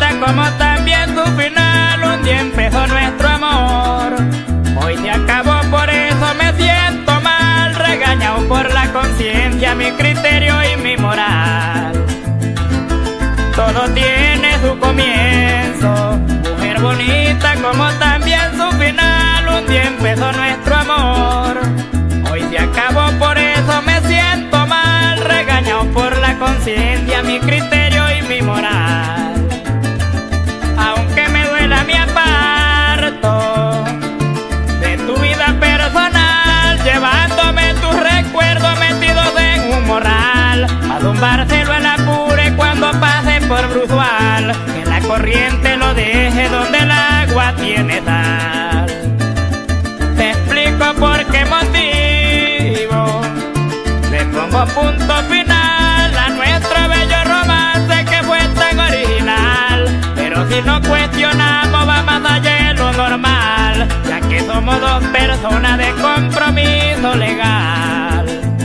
bonita como también su final. Un día empezó nuestro amor, hoy se acabó, por eso me siento mal, regañado por la conciencia, mi criterio y mi moral. Todo tiene su comienzo, mujer bonita como también su final. Un día empezó nuestro amor, hoy se acabó, por eso me siento mal, regañado por la conciencia, mi criterio y mi moral. Aunque me duela me aparto de tu vida personal, llevándome tus recuerdos metidos en un morral, a tumbárselo en apure cuando pase por Bruzual, que la corriente lo deje donde el agua tiene sal. Te explico por qué motivo le pongo punto final a nuestro bello romance que fue tan original. Pero si no cuestionamos va más allá de lo normal, ya que somos dos personas de compromiso legal.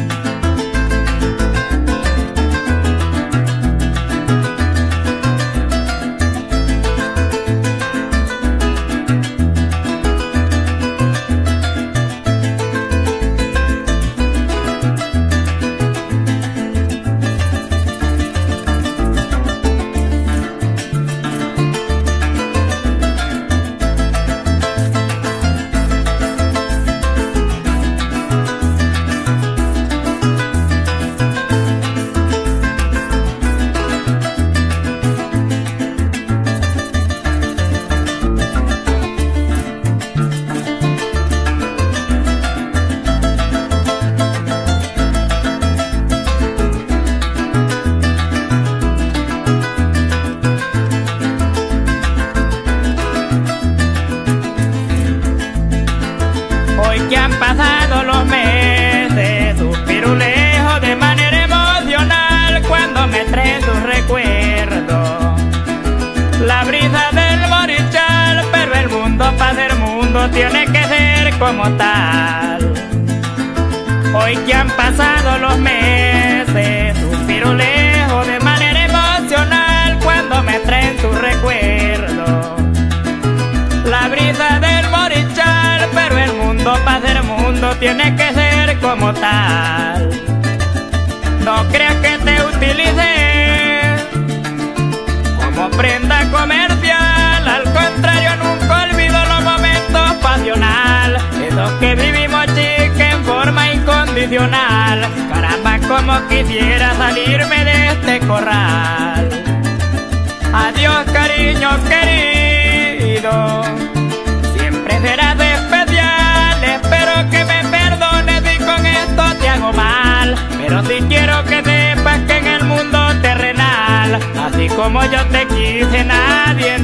Que han pasado los meses, suspiro lejos de manera emocional cuando me traen tus recuerdos, la brisa del morichal. Pero el mundo, para ser mundo, tiene que ser como tal. Hoy que han pasado los meses, suspiro lejos de manera emocional cuando me traen tus recuerdos, la brisa del morichal. Pero el mundo, para ser mundo, tiene que ser como tal. No creas que te utilicé como prenda comercial, al contrario nunca olvido los momentos pasional, esos que vivimos, chica, en forma incondicional. Caramba, como quisiera salirme de este corral. Adiós, cariño querido, siempre serás especial. Espero que me perdones si con esto te hago mal, pero sí quiero que sepas que en el mundo terrenal, así como yo te quise, nadie